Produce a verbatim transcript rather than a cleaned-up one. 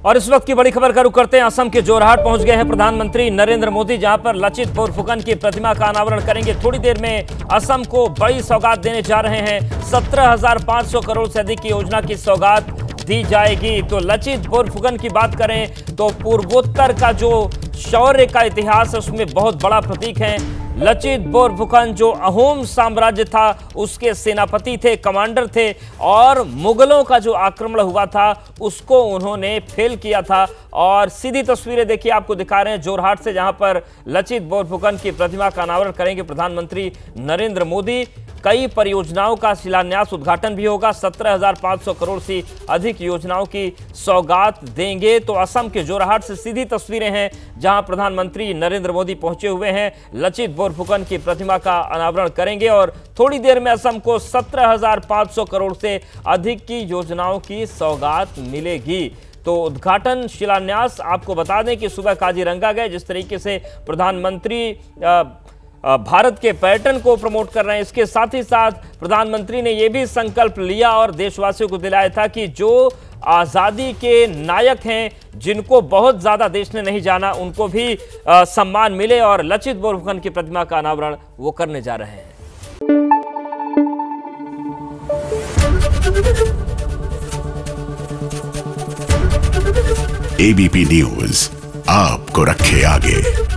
और इस वक्त की बड़ी खबर का रुख करते हैं। असम के जोरहाट पहुंच गए हैं प्रधानमंत्री नरेंद्र मोदी, जहां पर लचित बोरफुकन की प्रतिमा का अनावरण करेंगे। थोड़ी देर में असम को बड़ी सौगात देने जा रहे हैं। सत्रह हजार पांच सौ करोड़ से अधिक की योजना की सौगात दी जाएगी। तो लचित बोरफुकन की बात करें तो पूर्वोत्तर का जो शौर्य का इतिहास है उसमें बहुत बड़ा प्रतीक है। लचित बोरफुकन जो अहोम साम्राज्य था उसके सेनापति थे, कमांडर थे, और मुगलों का जो आक्रमण हुआ था उसको उन्होंने फेल किया था। और सीधी तस्वीरें देखिए, आपको दिखा रहे हैं जोरहाट से, जहां पर लचित बोरफुकन की प्रतिमा का अनावरण करेंगे प्रधानमंत्री नरेंद्र मोदी। कई परियोजनाओं का शिलान्यास, उद्घाटन भी होगा। सत्रह हजार पांच सौ करोड़ से अधिक योजनाओं की सौगात देंगे। तो असम के जोरहाट से सीधी तस्वीरें हैं, जहां प्रधानमंत्री नरेंद्र मोदी पहुंचे हुए हैं, लचित बोरफुकन की प्रतिमा का अनावरण करेंगे और थोड़ी देर में असम को सत्रह हजार पांच सौ करोड़ से अधिक की योजनाओं की सौगात मिलेगी। तो उद्घाटन, शिलान्यास, आपको बता दें कि सुबह काजीरंगा गए। जिस तरीके से प्रधानमंत्री आ, भारत के पर्यटन को प्रमोट कर रहे हैं, इसके साथ ही साथ प्रधानमंत्री ने यह भी संकल्प लिया और देशवासियों को दिलाया था कि जो आज़ादी के नायक हैं, जिनको बहुत ज़्यादा देश ने नहीं जाना, उनको भी आ, सम्मान मिले। और लचित बोरफुकन की प्रतिमा का अनावरण वो करने जा रहे हैं। एबीपी न्यूज आपको रखे आगे।